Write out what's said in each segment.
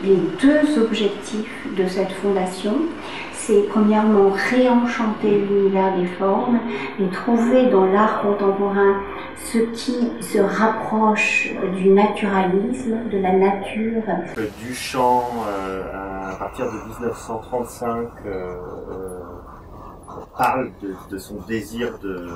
les deux objectifs de cette fondation. C'est premièrement réenchanter l'univers des formes et trouver dans l'art contemporain ce qui se rapproche du naturalisme, de la nature. Duchamp, à partir de 1935, parle de son désir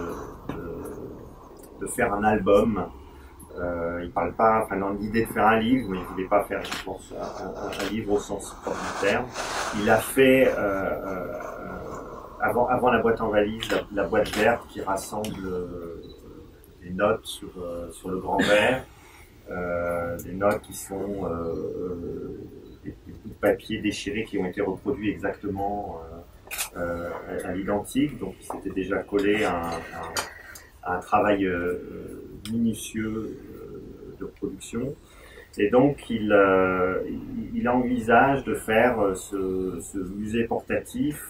de faire un album. Il parle pas, enfin, dans l'idée de faire un livre, mais il voulait pas faire, je pense, un livre au sens propre du terme. Il a fait, avant la boîte en valise, la boîte verte qui rassemble des notes sur le grand verre, des notes qui sont des bouts de papier déchirés qui ont été reproduits exactement à l'identique, donc il s'était déjà collé à un travail minutieux de reproduction. Et donc il envisage de faire ce musée portatif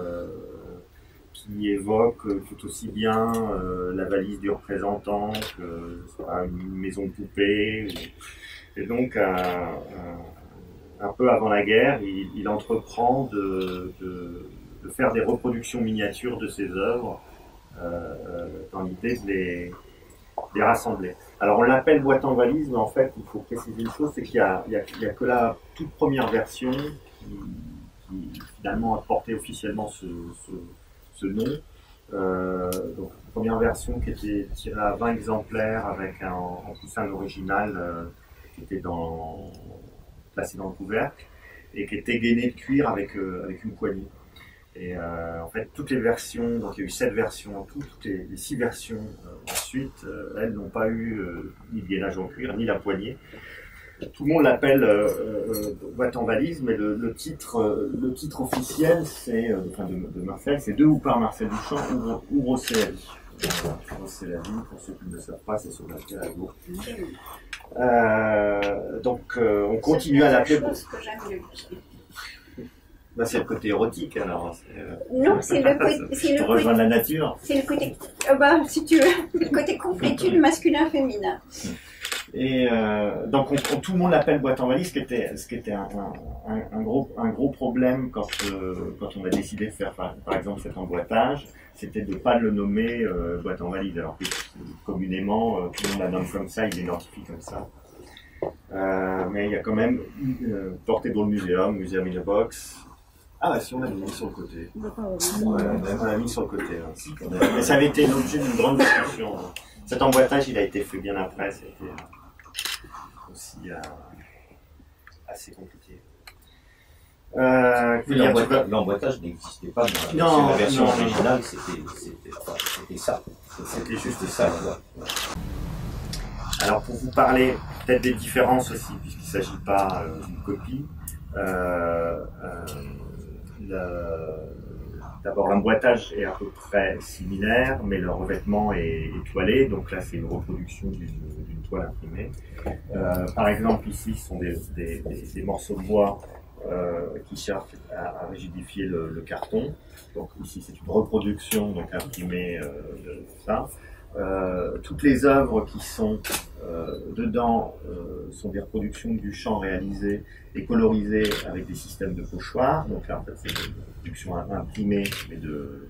qui évoque tout aussi bien la valise du représentant que une maison de poupée. Et donc un peu avant la guerre, il entreprend de faire des reproductions miniatures de ses œuvres dans l'idée de les rassembler. Alors on l'appelle boîte en valise, mais en fait il faut préciser une chose, c'est qu'il n'y a que la toute première version qui finalement a porté officiellement ce nom. Donc première version qui était tirée à 20 exemplaires avec un coussin original qui était placé dans le couvercle et qui était gainé de cuir avec une poignée. Et en fait, toutes les versions, donc il y a eu 7 versions en tout, toutes les 6 versions ensuite, elles n'ont pas eu ni le gainage en cuir, ni la poignée. Tout le monde l'appelle boîte en valise, mais le titre officiel, c'est de Marcel, c'est De ou par Marcel Duchamp, Ouvre la vie. C'est la vie, pour ceux qui ne le savent pas, c'est sur la Carago. Donc on continue à l'appeler. Bah, c'est le côté érotique alors. Non, c'est le côté. Je te rejoins la nature. C'est le côté. Si tu veux, le côté complétude masculin-féminin. Et donc tout le monde l'appelle boîte en valise, ce qui était un gros problème quand on a décidé de faire par exemple cet emboîtage, c'était de ne pas le nommer boîte en valise, alors que communément tout le monde la nomme comme ça, il l'identifie comme ça. Mais il y a quand même porté dans le muséum in a box. Ah, si on l'a mis sur le côté. On l'a mis sur le côté. Hein. Mais ça avait été l'objet d'une grande discussion. Hein. Cet emboîtage, il a été fait bien après. C'était aussi assez compliqué. L'emboîtage n'existait pas dans la version originale, c'était ça. C'était juste ça. Ouais. Alors, pour vous parler peut-être des différences aussi, puisqu'il ne s'agit pas d'une copie, d'abord l'emboîtage est à peu près similaire, mais le revêtement est étoilé, donc là c'est une reproduction d'une toile imprimée. Par exemple ici ce sont des morceaux de bois qui cherchent à rigidifier le carton, donc ici c'est une reproduction donc imprimée de ça. Toutes les œuvres qui sont dedans sont des reproductions du champ réalisées et colorisées avec des systèmes de pochoirs. Donc là, en fait, c'est une reproduction imprimée, mais de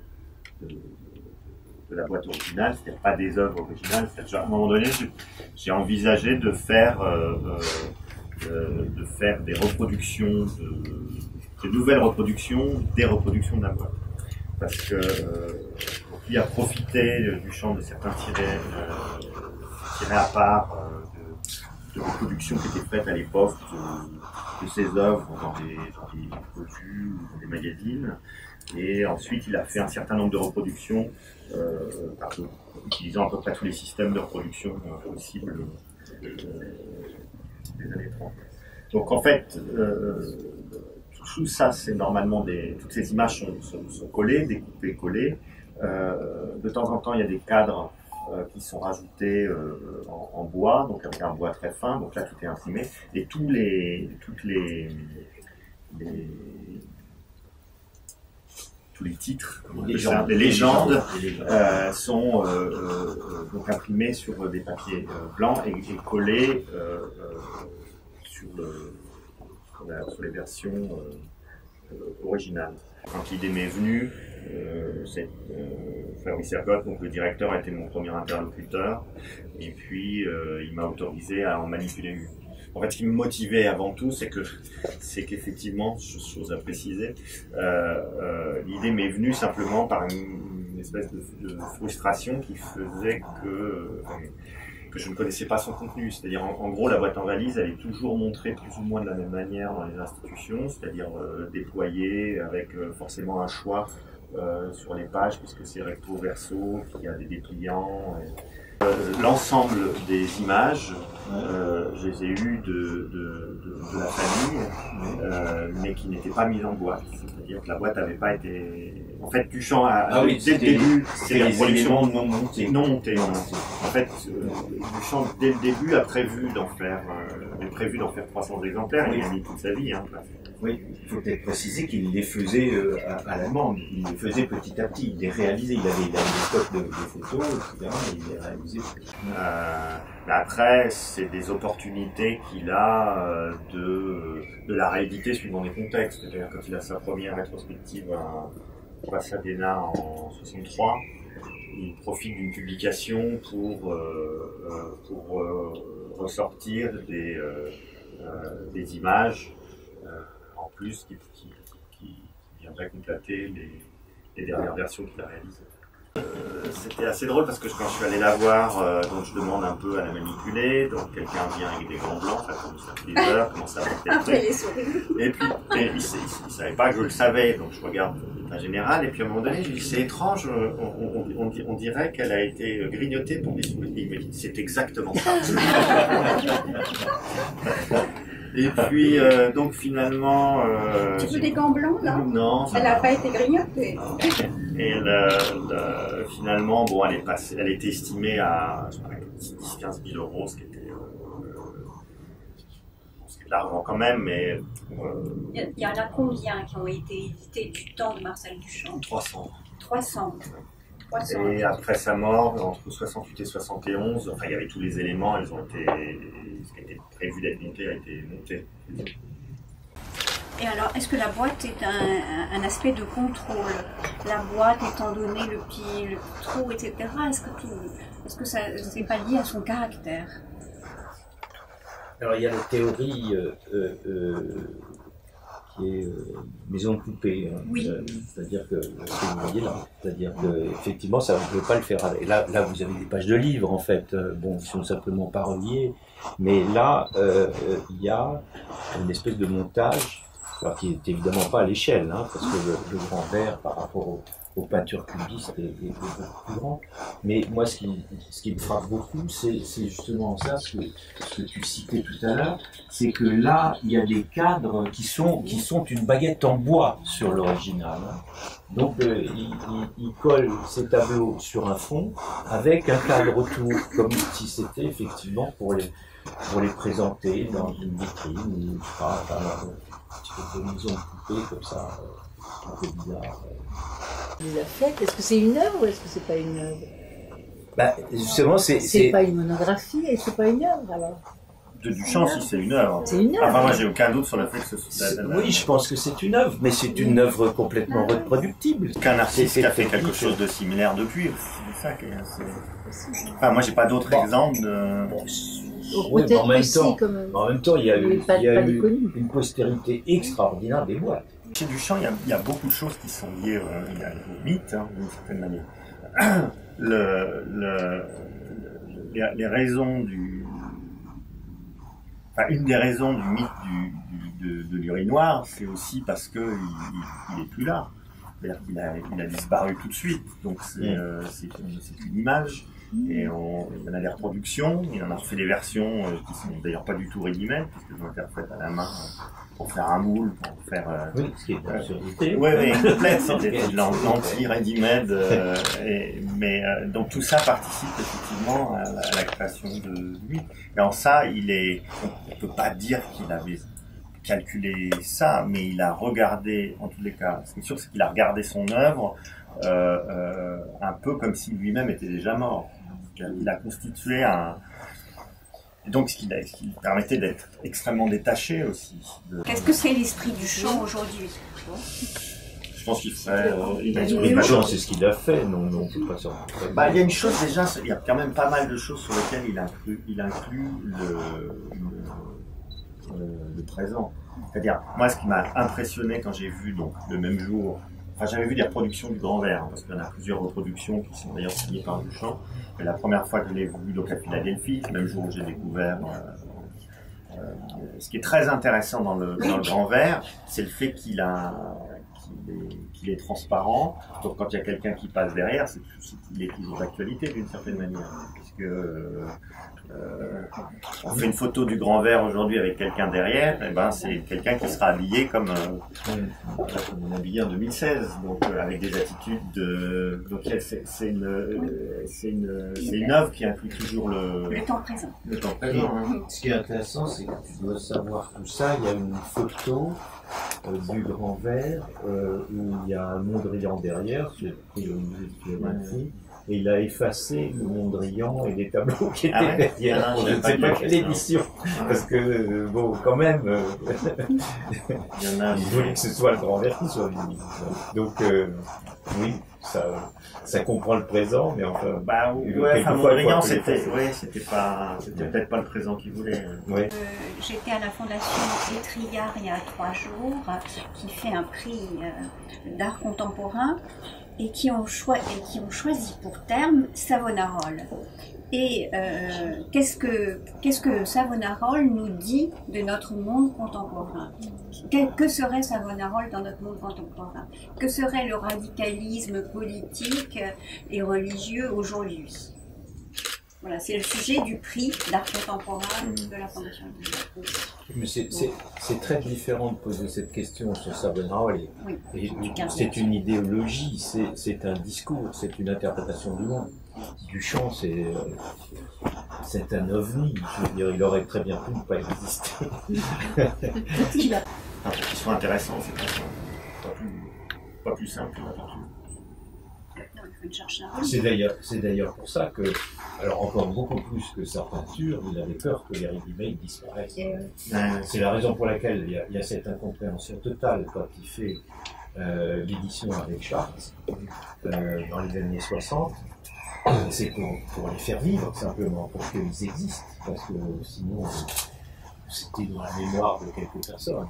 la boîte originale, c'est-à-dire pas des œuvres originales. À un moment donné, j'ai envisagé de faire des reproductions, de nouvelles reproductions, des reproductions de la boîte. Parce que il a profité du champ de certains tirés à part de reproductions qui étaient faites à l'époque de ses œuvres dans des revues ou dans des magazines. Et ensuite, il a fait un certain nombre de reproductions utilisant à peu près tous les systèmes de reproduction possibles des années 30. Donc en fait, tout ça, c'est normalement toutes ces images sont collées, découpées, collées. De temps en temps, il y a des cadres qui sont rajoutés en bois, donc avec un bois très fin, donc là tout est imprimé, et toutes les titres, les légendes sont donc imprimés sur des papiers blancs et collés sur sur les versions originales. Quand l'idée m'est venue, Fabrice Ergotte, donc le directeur, a été mon premier interlocuteur, et puis il m'a autorisé à en manipuler une. En fait, ce qui me motivait avant tout, c'est qu'effectivement, chose à préciser, l'idée m'est venue simplement par une espèce de frustration qui faisait que je ne connaissais pas son contenu. C'est-à-dire, en gros, la boîte en valise, elle est toujours montrée plus ou moins de la même manière dans les institutions, c'est-à-dire déployée avec forcément un choix sur les pages, puisque c'est recto verso, qu'il y a des dépliants. L'ensemble des images, je les ai eues de la famille, mais qui n'étaient pas mises en boîte. C'est-à-dire que la boîte n'avait pas été... En fait, Duchamp dès le début, c'est des productions non montées. En fait, Duchamp, dès le début, a prévu d'en faire 300 exemplaires, et il a mis toute sa vie. Hein, oui, il faut peut-être préciser qu'il les faisait à l'allemande, il les faisait petit à petit, il les réalisait, il avait des stocks de photos, etc., et il les réalisait. Mais après, c'est des opportunités qu'il a de la rééditer suivant les contextes. C'est-à-dire quand il a sa première rétrospective à Pasadena en 63, il profite d'une publication pour ressortir des images en plus qui viendraient compléter les dernières versions qu'il a réalisées. C'était assez drôle parce que quand je suis allé la voir, donc je demande un peu à la manipuler, donc quelqu'un vient avec des gants blancs, ça commence à des heures, commence à après les souris. Et puis il ne savait pas que je le savais, donc je regarde l'état général, et puis à un moment donné, je lui dis c'est étrange, on dirait qu'elle a été grignotée pour des souris. Il me dit c'est exactement ça. Et puis, donc finalement... tu veux des gants blancs, là? Non. Elle n'a pas été grignotée. Et finalement, bon, elle était estimée à 10-15 000 euros, ce qui était de l'argent quand même, mais... Il y en a combien qui ont été édités du temps de Marcel Duchamp? 300. 300. Et après sa mort, entre 68 et 71, enfin il y avait tous les éléments, ce qui était prévu d'être monté a été monté. Et alors, est-ce que la boîte est un aspect de contrôle? La boîte étant donné le petit trou, etc. Est-ce que ça n'est pas lié à son caractère? Alors il y a la théorie qui est maison de poupée, hein. Oui. C'est-à-dire que ce que vous voyez là, c'est-à-dire que effectivement ça ne peut pas le faire. Et là vous avez des pages de livres en fait, bon, qui sont simplement pas reliées, mais là il y a une espèce de montage, alors qui est évidemment pas à l'échelle, hein, parce que le grand verre par rapport aux peintures cubistes est beaucoup plus grand. Mais moi, ce qui me frappe beaucoup, c'est justement ça, ce que tu citais tout à l'heure, c'est que là, il y a des cadres qui sont une baguette en bois sur l'original. Hein. Donc, il colle ces tableaux sur un fond avec un cadre autour, comme si c'était effectivement pour les présenter dans une vitrine, ou pas, un petit peu de maison de poupée comme ça, un peu bizarre. Il l'a fait. Est-ce que c'est une œuvre ou est-ce que c'est pas une œuvre? Bah, justement, c'est pas une monographie et c'est pas une œuvre alors. De Duchamp, si c'est une œuvre. C'est une œuvre. Enfin, moi, j'ai aucun doute sur le fait que ce soit. Oui, je pense que c'est une œuvre, mais c'est une œuvre complètement reproductible. Qu'un artiste qui a fait quelque chose de similaire depuis. C'est ça qui est assez. Enfin, moi, j'ai pas d'autres exemples de. Oui, mais en même aussi, temps, quand même. En même temps, il y a eu une postérité extraordinaire des boîtes. Chez Duchamp, il y a beaucoup de choses qui sont liées au mythe, hein, d'une certaine manière. Les raisons enfin, une des raisons du mythe de l'urinoir, c'est aussi parce qu'il est plus là. C'est-à-dire qu'il a disparu tout de suite. Donc c'est une image. Et il en a des reproductions, il en a refait des versions qui sont d'ailleurs pas du tout ready-made, puisqu'elles ont été refaites à la main pour faire un moule, pour faire... oui, ce qui est une absurdité. Oui, complète, c'était de l'anti-ready-made. Donc tout ça participe effectivement à la création de lui. Et en ça, on ne peut pas dire qu'il avait calculé ça, mais il a regardé, en tous les cas, ce qui est sûr, c'est qu'il a regardé son œuvre un peu comme si lui-même était déjà mort. Il a constitué Et donc, ce qui permettait d'être extrêmement détaché aussi. Qu'est-ce que c'est l'esprit du chant aujourd'hui? Je pense qu'il serait... L'esprit du chant, c'est ce qu'il a fait, non, de toute façon. Bah, il y a une chose déjà, il y a quand même pas mal de choses sur lesquelles il inclut le présent. C'est-à-dire, moi, ce qui m'a impressionné quand j'ai vu, donc, le même jour, enfin, j'avais vu des reproductions du Grand Verre, hein, parce qu'il y en a plusieurs reproductions qui sont d'ailleurs signées par Duchamp. Et la première fois que je l'ai vu, donc à Philadelphie, le même jour où j'ai découvert. Ce qui est très intéressant dans le Grand Verre, c'est le fait qu'il est transparent. Donc quand il y a quelqu'un qui passe derrière, il est toujours d'actualité d'une certaine manière, puisque on fait une photo du Grand Verre aujourd'hui avec quelqu'un derrière, et ben c'est quelqu'un qui sera habillé comme on est habillé en 2016, donc avec des attitudes de. Donc c'est une œuvre qui inclut toujours le temps présent. Le temps présent. Hein. Ce qui est intéressant, c'est que tu dois savoir tout ça. Il y a une photo du Grand Verre où il y a un Mondrian derrière, c'est pris au musée de Philadelphie. Et il a effacé le Mondrian et les tableaux qui étaient derrière. Je ne sais pas quelle édition, parce que, bon, quand même, il voulait que ce soit le Grand Verre qui soit visible. Donc, oui, ça comprend le présent, mais enfin... Bah, ouais, Mondrian, c'était peut-être pas le présent qu'il voulait. Ouais. J'étais à la Fondation Étrillard il y a 3 jours, qui fait un prix d'art contemporain, et qui ont choisi pour terme Savonarole. Et qu'est-ce que Savonarole nous dit de notre monde contemporain? Que serait Savonarole dans notre monde contemporain? Que serait le radicalisme politique et religieux aujourd'hui? Voilà, c'est le sujet du prix d'art contemporain de la Fondation. Mais c'est très différent de poser cette question sur Savonarole. Oui, c'est une idéologie, c'est un discours, c'est une interprétation du monde. Duchamp, c'est un ovni. Je veux dire, il aurait très bien pu ne pas exister. Pour qu'il soit intéressant, c'est pas plus simple. C'est d'ailleurs pour ça que, alors encore beaucoup plus que sa peinture, il avait peur que les ready-made disparaissent. C'est la raison pour laquelle il y a cette incompréhension totale quand il fait l'édition avec Schwartz dans les années 60. C'est pour les faire vivre simplement, pour qu'ils existent, parce que sinon c'était dans la mémoire de quelques personnes.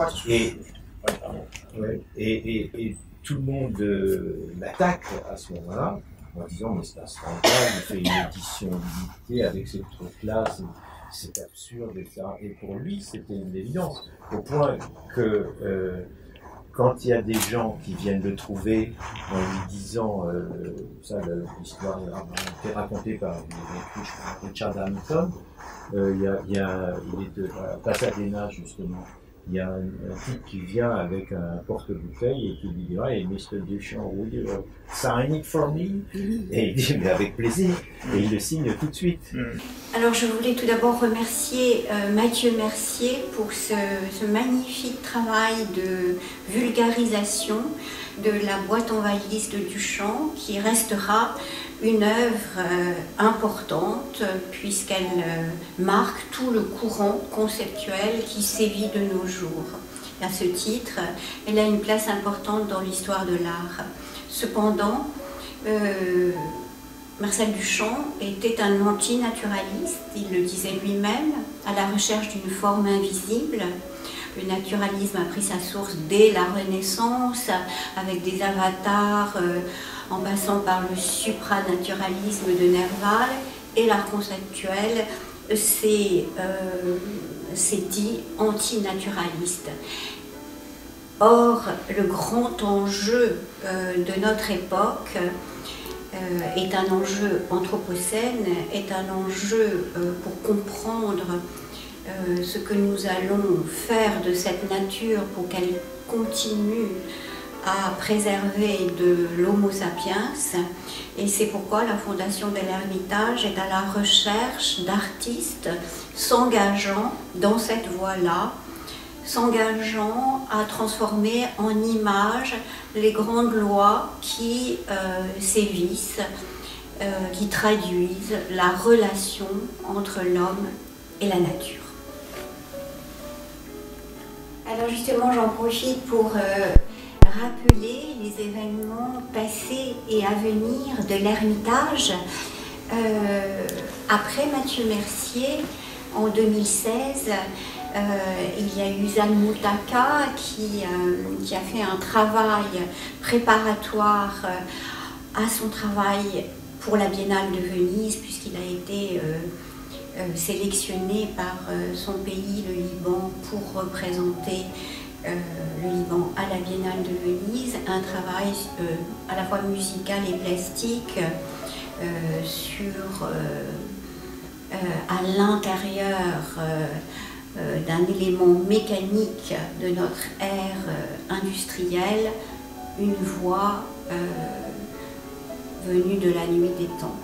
Et tout le monde l'attaque à ce moment-là, en disant mais c'est un scandale, il fait une édition limitée avec ces trucs-là, c'est absurde, etc. Et pour lui, c'était une évidence, au point que quand il y a des gens qui viennent le trouver en lui disant, l'histoire est racontée par Richard Hamilton, il est à Pasadena justement. Il y a un type qui vient avec un porte-bouteille et qui lui dit « Hey, Mr. Duchamp, would you sign it for me ?» Et il dit « Mais avec plaisir !» Et il le signe tout de suite. Alors je voulais tout d'abord remercier Mathieu Mercier pour ce magnifique travail de vulgarisation de la boîte en valise de Duchamp, qui restera une œuvre importante puisqu'elle marque tout le courant conceptuel qui sévit de nos jours. À ce titre, elle a une place importante dans l'histoire de l'art. Cependant, Marcel Duchamp était un antinaturaliste, il le disait lui-même, à la recherche d'une forme invisible. Le naturalisme a pris sa source dès la Renaissance, avec des avatars, en passant par le supranaturalisme de Nerval, et l'art conceptuel s'est dit antinaturaliste. Or, le grand enjeu de notre époque est un enjeu anthropocène, est un enjeu pour comprendre ce que nous allons faire de cette nature pour qu'elle continue à préserver de l'Homo sapiens, et c'est pourquoi la Fondation de l'Ermitage est à la recherche d'artistes s'engageant dans cette voie-là, s'engageant à transformer en images les grandes lois qui sévissent, qui traduisent la relation entre l'homme et la nature. Alors justement, j'en profite pour rappeler les événements passés et à venir de l'Ermitage. Après Mathieu Mercier, en 2016, il y a eu Zane Moutaka qui a fait un travail préparatoire à son travail pour la Biennale de Venise, puisqu'il a été sélectionné par son pays, le Liban, pour représenter le Liban à la Biennale de Venise, un travail à la fois musical et plastique à l'intérieur d'un élément mécanique de notre ère industrielle, une voix venue de la nuit des temps.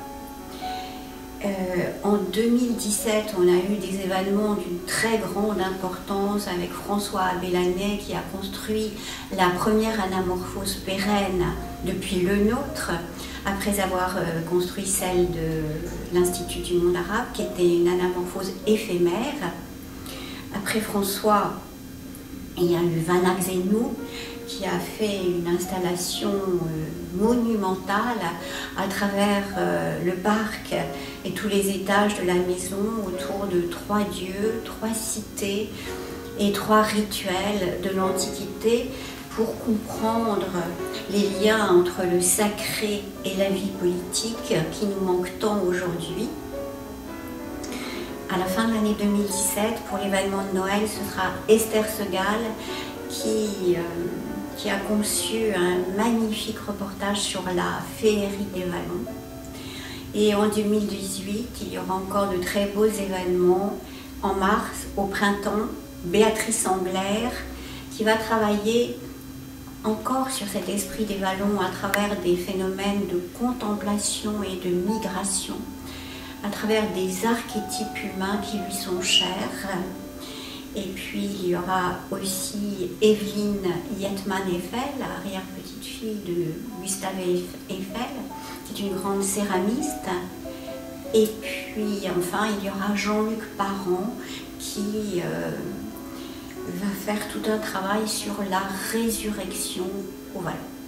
En 2017, on a eu des événements d'une très grande importance avec François Abélanet qui a construit la première anamorphose pérenne depuis le nôtre, après avoir construit celle de l'Institut du monde arabe, qui était une anamorphose éphémère. Après François, il y a eu Vanak Zenou, qui a fait une installation monumentale à travers le parc et tous les étages de la maison autour de 3 dieux, 3 cités et 3 rituels de l'Antiquité pour comprendre les liens entre le sacré et la vie politique qui nous manquent tant aujourd'hui. À la fin de l'année 2017, pour l'événement de Noël, ce sera Esther Segal qui a conçu un magnifique reportage sur la féerie des vallons. Et en 2018, il y aura encore de très beaux événements. En mars, au printemps, Béatrice Anglaire, qui va travailler encore sur cet esprit des vallons à travers des phénomènes de contemplation et de migration, à travers des archétypes humains qui lui sont chers. Et puis il y aura aussi Evelyne Yetman-Eiffel, l'arrière-petite-fille de Gustave Eiffel, qui est une grande céramiste. Et puis enfin il y aura Jean-Luc Parent qui va faire tout un travail sur la résurrection au Vallon.